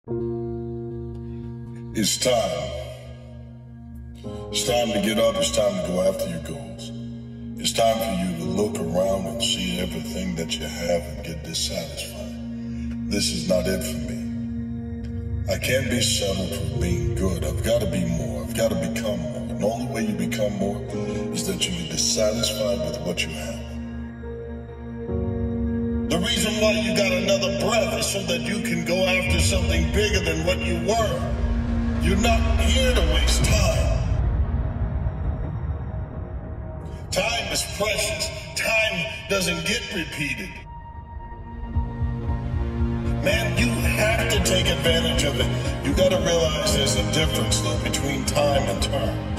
It's time. It's time to get up. It's time to go after your goals. It's time for you to look around and see everything that you have and get dissatisfied. This is not it for me. I can't be settled for being good. I've got to be more. I've got to become more. And the only way you become more is that you get dissatisfied with what you have. The reason why you got another breath is so that you can go after something bigger than what you were. You're not here to waste time. Time is precious. Time doesn't get repeated. Man, you have to take advantage of it. You gotta realize there's a difference though between time and terms.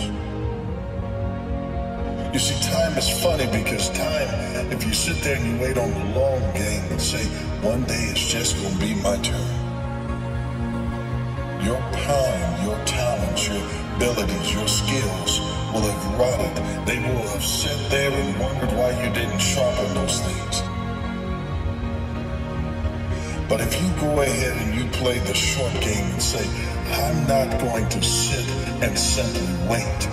You see, time is funny because time, if you sit there and you wait on the long game and say, one day it's just gonna be my turn. Your time, your talents, your abilities, your skills will have rotted. They will have sat there and wondered why you didn't sharpen those things. But if you go ahead and you play the short game and say, I'm not going to sit and simply wait.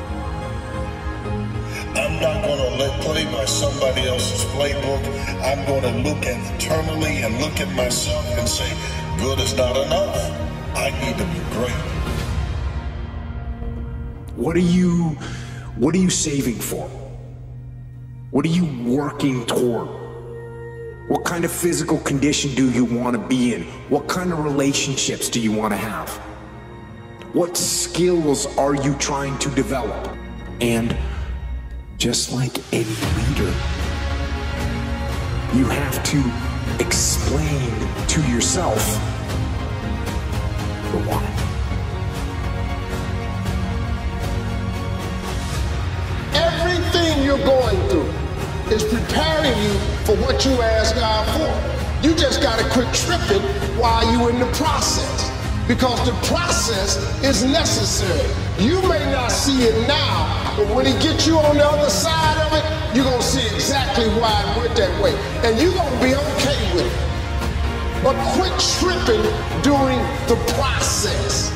I'm not going to play by somebody else's playbook. I'm going to look internally and look at myself and say, good is not enough. I need to be great. What are you saving for? What are you working toward? What kind of physical condition do you want to be in? What kind of relationships do you want to have? What skills are you trying to develop? And just like any leader, you have to explain to yourself the why. Everything you're going through is preparing you for what you ask God for. You just got to quit tripping while you're in the process, because the process is necessary. You may not see it now, but when He gets you on the other side of it, you're going to see exactly why it went that way, and you're going to be okay with it. But quit tripping during the process.